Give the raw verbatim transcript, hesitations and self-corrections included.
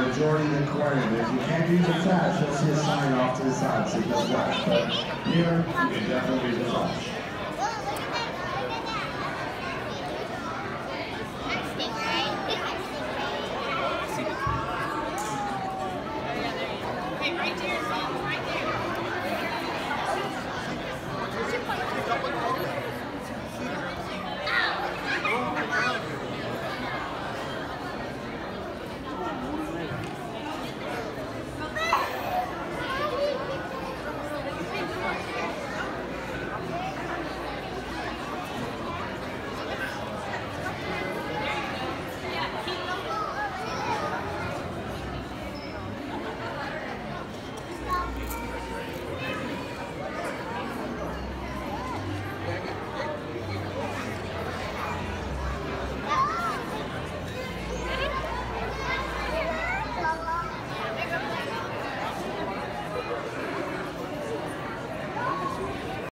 majority of the aquarium. If you can't use a flash, you'll see a sign off to the side, so it does that. But here, you can definitely use a flash.